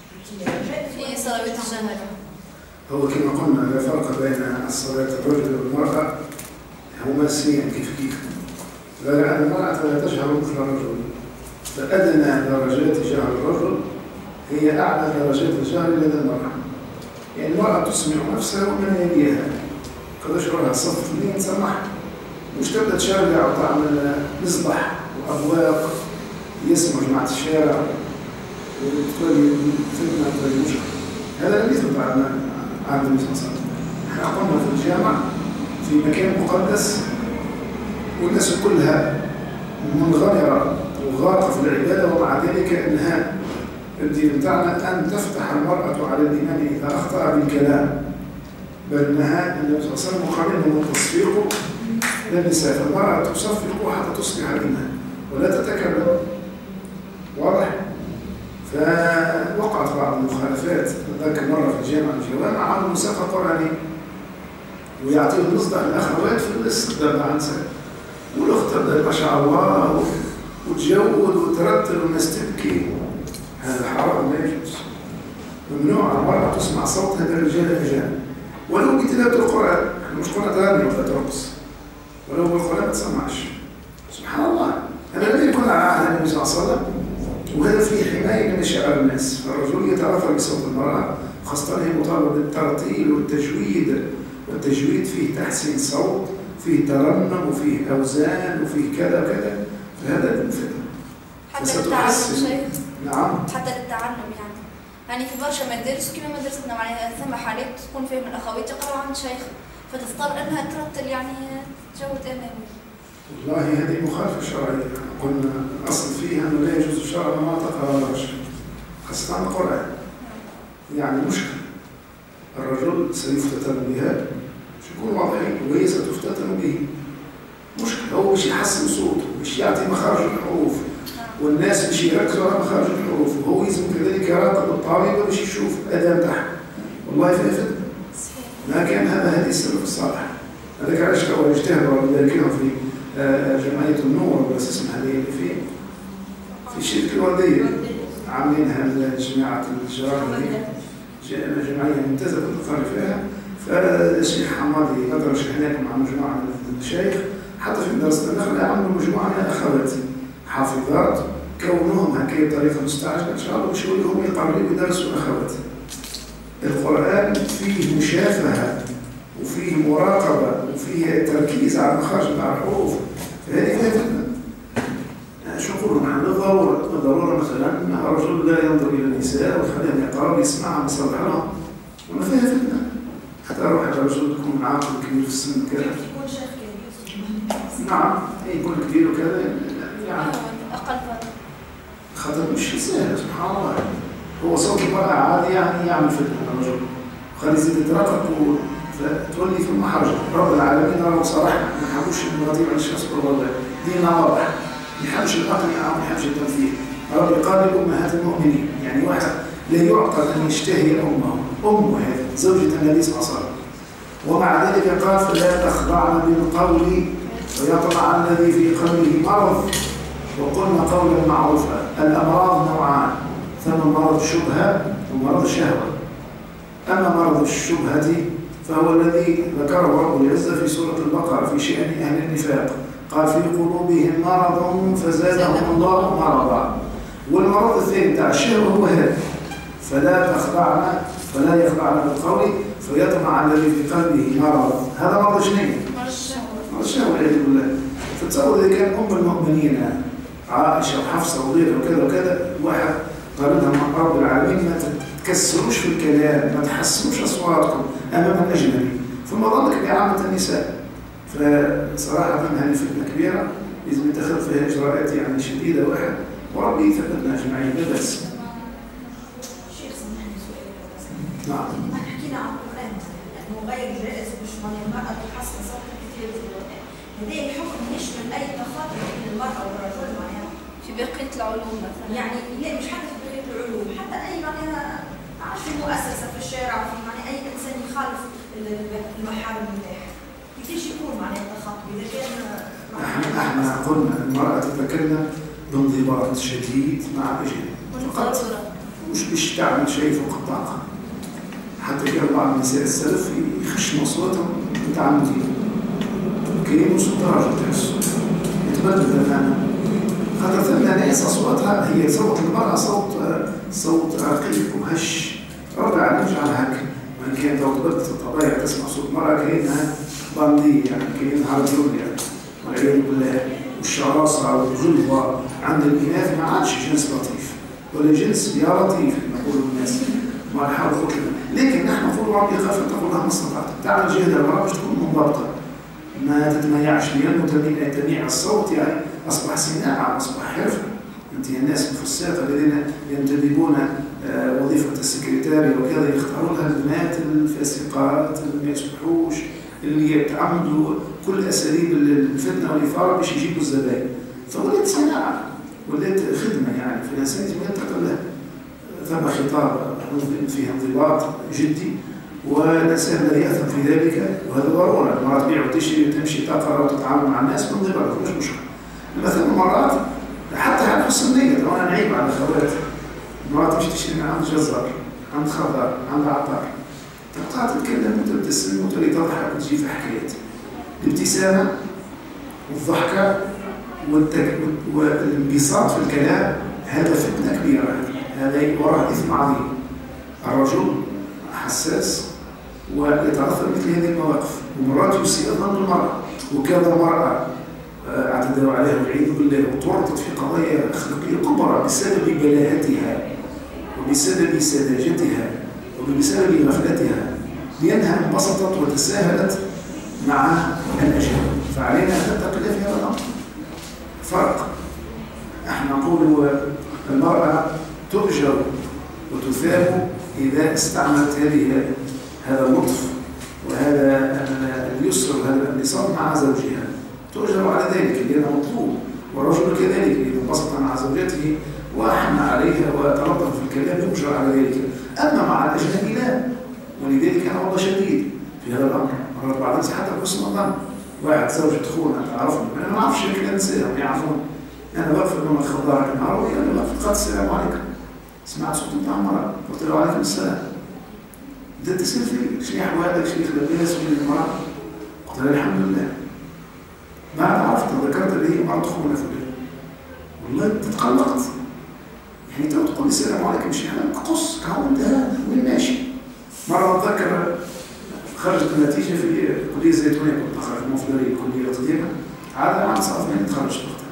في صلوات الجهر. هو كما قلنا لا فرق بين الصلاة الرجل والمرأة، هما سيان كيف كيف. لأن المرأة لا تجهر مثل الرجل، فأدنى درجات جهر الرجل هي أعلى درجات الجهر لدى المرأة. يعني المرأة تسمع نفسها ومن يليها، قد أشعرها صف اثنين سمح، مش تبدأ تشرع وتعمل مصبح وأبواق يسمع جماعة الشارع وتولي فتنة وتولي مشكلة. هذا لم يثبت عندنا عند النبي صلى الله عليه وسلم. احنا قمنا في الجامع في مكان مقدس والناس كلها منغمرة وغارقة في العبادة، ومع ذلك انها الدين بتاعنا ان تفتح المرأة على الإمام إذا أخطأ بالكلام، بل انها النبي صلى الله عليه وسلم مقارنة من تصفيقه للنساء، فالمرأة تصفق حتى تصبح منها ولا تتكلم. واضح؟ فوقعت بعض المخالفات ذاك مرة في الجامعة الجوامع عن موسيقى قرآنية، ويعطيه مصدر الأخوات في الاستقبال عن سنة، والأخت تبدأ ما شاء الله وتجود وترتل والناس تبكي. هذا حرام لا يجوز، ممنوع المرأة تسمع صوتها للرجال الأجانب ولو بتلاوة القرآن. احنا مش قلنا تغني ولا ترقص، ولو بالقرآن ما تسمعش. سبحان الله، هذا لم يكن على عهد النبي صلى الله عليه وسلم، وهذا فيه حماية من مشاعر الناس. فالرجل يتأثر بصوت المرأة، خاصة هي مطالبة بالترتيل والتجويد، والتجويد فيه تحسين صوت، فيه ترنم وفيه أوزان وفيه كذا كذا، فهذا الفتن. حتى للتعلم شيء؟ نعم، حتى للتعلم يعني يعني في برشا مدارس كما مدرستنا معناها ثم حالات تكون فيهم الأخوات يقرأوا عند شيخ، فتضطر أنها ترتل يعني تجود أمامي. والله هذه مخالفة شرعية، قلنا الأصل فيها أنه لا يجوز الشرع ما تقرأهاش، خاصة عن القرآن. يعني مشكلة، الرجل سيفتتن بها، شكون واضحين، وهي ستفتتن به. مشكلة، هو مش يحسن صوته، مش يعطي مخارج الحروف، والناس مش يركزوا على مخارج الحروف، وهو يلزم كذلك يراقب الطالب باش يشوف الأداء تاعها. والله فيها فتنة. ما كان هذا هدي السلف الصالح. هذاك علاش هو اجتهدوا وبارك لهم في جمعية النور ولا اسمها هذه اللي في في شركة الوردية عاملينها جماعة الجيران، جمعية ممتازة كنت قاري فيها. فالشيخ حمادي ندرج هناك مع مجموعة من المشايخ، حتى في مدرسة النخلة عملوا مجموعة من الأخوات حافظات، كونهم هكذا بطريقة مستعجلة إن شاء الله باش يوليهم يقرروا يدرسوا الأخوات. القرآن فيه مشافهة وفيه مراقبة وفيه تركيز على مخارج الحروف، فهذه فيها فتنة. شو نقولوا نحن بالضرورة بالضرورة مثلا الرجل لا ينظر إلى النساء ويخليهم يقرأوا ويسمعهم ويصلح لهم، وما فيها فتنة. حتى روح الرجل يكون عاقل كبير في السن كذا، يكون شيخ كبير. نعم يكون كبير وكذا يعني أقل فترة. خاطر مش سهل. سبحان الله، هو صوت المرأة عادي يعني يعمل فتنة الرجل، وخلي يزيد يترقق فتولي في المحرجة. رب العالمين راه صراحة ما نحبوش المواضيع على الشخص والله، ديننا واضح، ما يحبش الأقنعة وما يحبش التمثيل. ربي قال لأمهات المؤمنين، يعني واحد لا يعقل أن يشتهي أمه، أمه هذه زوجة النبي صلى الله عليه وسلم، ومع ذلك قال فلا تخضعن بالقول ويطمع الذي في قلبه مرض وقلنا قولا معروفا. الأمراض نوعان، ثم مرض الشبهة ومرض الشهوة. أما مرض الشبهة فهو الذي ذكره رب العزة في سورة البقرة في شأن أهل النفاق، قال في قلوبهم مرض فزادهم الله مرضا. والمرض الثاني تاع الشهوة هو هذا، فلا تخضعن فلا يخضعن بالقول فيطمع الذي في قلبه مرض. هذا مرض شنو؟ مرض الشهوة. مرض الشهوة والعياذ بالله. فتصور إذا كان أم المؤمنين عائشة وحفصة وغيرها وكذا وكذا، واحد قال لهم من رب العالمين ما تكسروش في الكلام، ما تحسنوش أصواتكم أمام الأجنبي، فما ظنك بعامة النساء. فصراحة هذه فتنة كبيرة لازم يتخذ فيها إجراءات يعني شديدة واحد، وربي يثبتنا أجمعين لا بأس. شيخ سامحني سؤال بس. نعم. حكينا عن القرآن لأنه غير جائز باش المرأة تحسن صوتها كثير في القرآن. هذا الحكم يشمل أي تخاطب بين المرأة والرجل معناها في بقية العلوم مثلا. يعني لا مش حتى في بقية العلوم، حتى أي معناها في مؤسسه في الشارع في يعني اي انسان يخالف المحارم المباح كيفاش يكون معناها التخاطب اذا كان احنا احنا قلنا المراه تتكلم بانضباط شديد مع الرجال فقط، مش باش تعمل شيء فوق الطاقه. حتى كان بعض النساء السلف يخشموا صوتهم متعمدين، كاين صوت راجل تحس يتبدل تماما، خاطر ثم ناس اصواتها هي صوت المراه صوت صوت رقيق وهش، رد على نرجع هكا. وان كان لو تبدلت الطبيعه تسمع صوت المراه كانها بانديه، يعني كانها رجل يعني والعياذ بالله. والشراسه والغلظه عند الاناث ما عادش جنس لطيف ولا جنس يا لطيف كما يقولوا الناس، ما نحاول نقول لكن نحن نقولوا ربي خاف تقول لها ما استطعت، تعمل جهد المراه باش تكون منضبطه ما تتميعش، لانه تميع الصوت يعني اصبح صناعه، اصبح حرفه. انت الناس الفساق الذين ينتدبون وظيفه السكرتاريه وكذا يختارون لها البنات الفاسقات اللي ما يصبحوش، اللي يتعمدوا كل اساليب الفتنه والاثاره باش يجيبوا الزبائن. فولات صناعه، ولات خدمه يعني، فالانسان لازم ينتقل له. ثم خطاب فيه انضباط جدي، والانسان لا ياثم في ذلك، وهذا ضروره. المراه تبيع وتشتري وتمشي تقرا وتتعامل مع الناس بانضباط، مش مشكله. مثلا مرات حتى على حسن النيه، وانا نعيب على الاخوات، المراه تمشي تشتري من عند جزار، عند خضار، عند عطار، تبقى تتكلم وتبتسم وتولي تضحك وتجي في حكايات. الابتسامه والضحكه والانبساط في الكلام هذا فتنه كبيره، هذا وراه اثم عظيم. الرجل حساس ويتاثر مثل هذه المواقف، ومرات يسيء الظن بالمراه، وكذا مراه اعتدوا عليها والعياذ بالله وتورطت في قضايا اخلاقيه كبرى بسبب بلاهتها وبسبب سذاجتها وبسبب غفلتها، لانها انبسطت وتساهلت مع الاجانب. فعلينا ان نتقي في هذا الامر. فرق، احنا نقول المراه تؤجر وتثاب اذا استعملت هذه هذا اللطف وهذا اليسر وهذا الانبساط مع زوجها، تؤجر على ذلك لانه مطلوب. والرجل كذلك اذا انبسط مع زوجته واحن عليها وتلطف في الكلام يؤجر على ذلك. اما مع الاجنبي لا، ولذلك انا والله شديد في هذا الامر. مرات بعض الناس حتى بحسن الظن، واحد زوجة اخونا تعرفني، انا ما اعرفش شكل النساء يعرفون، انا بقفل من الخضار النهار وانا بقفل قالت السلام عليكم، سمعت صوت بتاع المرأة قلت له عليكم السلام، بدأت تسأل فيه شنو احوالك شنو لاباس من المرأة؟ قلت له الحمد لله. بعد عرفت ذكرت اللي هي مرات اخونا في البيت، والله تتقلقت يعني تو تقول لي السلام عليكم شي حاجه تقص كهو انت وين ماشي. مره اتذكر خرجت النتيجه في كليه الزيتونيه، كنت خارج المفضليه كليه قديمه، عاد عام تسعة وثمانين تخرجت وقتها.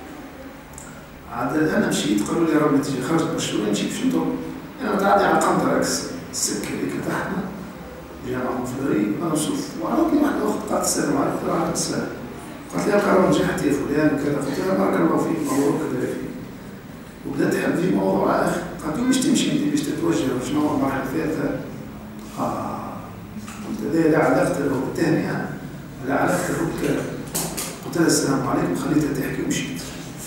عاد انا مشيت قالوا لي راه النتيجه خرجت مشهوره، مشيت فهمتوا انا متعدي على قنطره السكه اللي كانت تحتنا الجامعه المفضليه، انا وصلت وعرفني واحده اخت قالت السلام عليكم، قلت لها عليكم السلام، قالت لي قرار نجحت يا فلان وكذا، قلت لها بارك الله فيك مبروك كذا فيك. وبدات تحب في موضوع اخر، قالت لي مش تمشي انت باش تتوجه وشنو هو المرحله الثالثه؟ اه قلت لها لا علاقه له بالتهنئه لا علاقه له بالكلام. قلت لها السلام عليكم، خليتها تحكي ومشيت.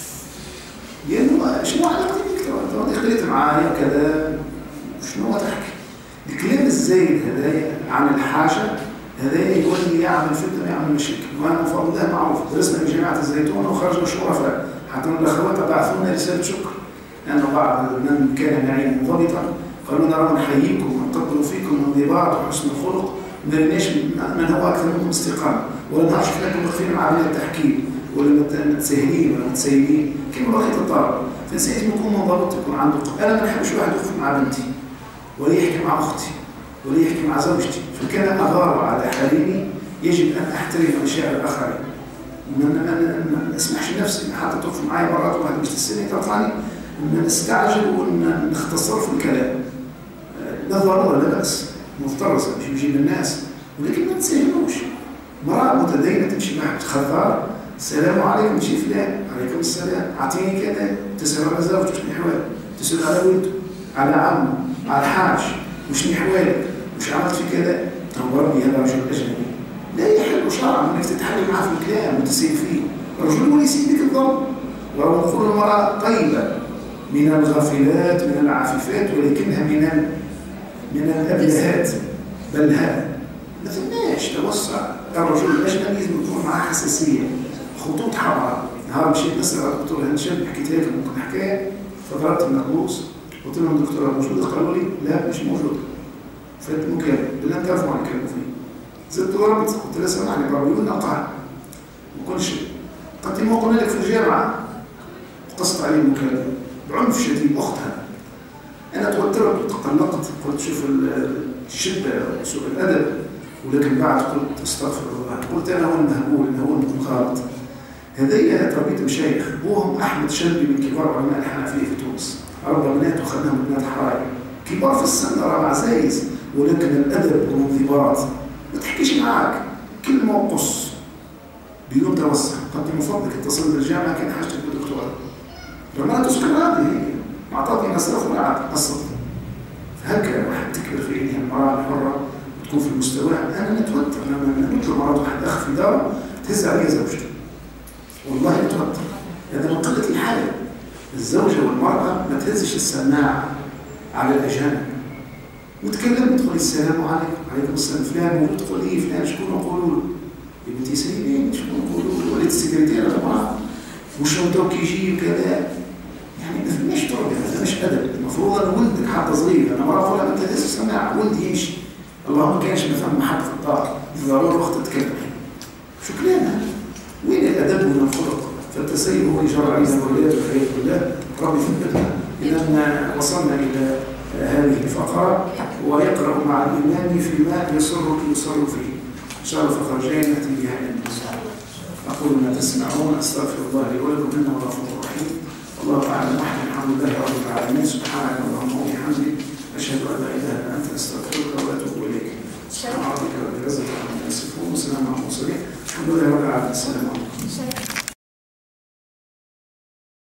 لانه شنو علاقتي بك؟ تو خليت معايا كذا شنو تحكي؟ الكلام الزايد هذايا عن الحاجه هذايا يولي يعمل فتنه ويعمل مشاكل، وانا بفضل الله معروف درسنا في جامعه الزيتون وخرجنا شرفاء، حتى الاخوات بعثوا لنا رساله شكر لان بعض من كان معي منضبطا قالوا لنا راه نحييكم ونقدروا فيكم الانضباط وحسن الخلق، ما لناش من هو اكثر منكم استقامه، ولا نعرفش كيفاش واقفين مع عمليه التحكيم ولا متساهلين ولا متسيبين كيما بقيت الطالب. فالانسان لازم يكون منضبط، يكون عنده انا ما نحبش واحد يوقف مع بنتي ولا يحكي مع اختي ولا يحكي مع زوجتي، فكان اغار على حريمي يجب ان احترم مشاعر الاخرين، ما نسمحش لنفسي حتى تقف معايا مرات واحد باش تسالني تطلعني نستعجل ونختصر في الكلام. لا ضروره لا باس، مفترضه باش يجيب الناس، ولكن ما تساهلوش. امراه متدينه تمشي مع خضار السلام عليكم شي فلان، عليكم السلام، اعطيني كذا، تسال على زوجته شنو احوالك، تسال على ولده، على عمه، على الحاج، وشنو احوالك، وش عملت في كذا، تو ربي هذا رجل اجنبي. لا يحل شرعا انك تتحلي معاه في الكلام وتسير فيه، الرجل هو يسيء بك الظن، ولو نقول المراه طيبه من الغافلات من العفيفات ولكنها من من الأبلهات بل هذا ما فيناش توسع. الرجل الأجنبي لازم يكون معاه حساسية، خطوط حمراء. نهار مشيت نسأل على الدكتور هندشم، حكيت لك ممكن حكاية، فضربت النقوص قلت لهم الدكتورة موجودة؟ قالوا لي لا مش موجودة. فات مكان بالله تعرفوا عن كلمة فيه. زدت ضربت قلت لها سمعني ضربوا لنا قاع وكل شيء. قالت لي ما قلنا لك في الجامعة. قصت عليه المكالمة بعنف شديد أختها. أنا توترت وتقلقت، قلت شوف الشدة وسوء الأدب، ولكن بعد قلت استغفر الله. قلت أنا هون مهبول، أنا هون مخالط. هذه تربية مشايخ، بوهم أحمد شلبي من كبار علماء الحنفية في تونس، ربى بنات وخدهم بنات حرايم، كبار في السن ربع عزايز، ولكن الأدب والانضباط ما تحكيش معاك كلمة وقص بدون توسع. قلت من فضلك اتصل بالجامعة كان حاجتك بدكتوراه. لما تسكن عادي هي ما أعطتني مصرف ولا عاد قصت. هكذا واحد تكبر في عينها المرأة الحرة وتكون في المستوى. أنا نتوتر لما نطلب مرات واحد أخ في داره تهز عليه زوجته. والله نتوتر، هذا من قلة الحياة. الزوجة والمرأة ما تهزش السماعة على الأجانب وتكلم تقول السلام عليكم وعليكم السلام فلان وتقول إيه فلان شكون نقولوا له؟ يا بنتي سليمين شكون نقولوا له؟ وليت السكرتير المرأة وشو دوك يجي كذا. يعني ما فيناش تربية، هذا مش أدب. المفروض أن ولدك حتى صغير، أنا مرة أقول ما تهزش السماعة، ولدي يمشي اللهم ما كانش مثلا حد في الدار ضروري وقت تتكلم. شو كلامها؟ وين الأدب وين الخلق؟ فالتسيب هو يجر علينا الولاد والحياة بالله. ربي ثبتنا. إذا وصلنا إلى هذه الفقرة، ويقرأ مع الإمام فيما يسر يسر فيه. إن شاء الله الفقرة الجاية نأتي بها إن شاء الله. أقول ما تسمعون، أستغفر الله لي ولكم إنه غفور رحيم. الله تعالى وحده الحمد لله رب العالمين. سبحانك اللهم وبحمدك أشهد أن لا إله إلا أنت أستغفرك.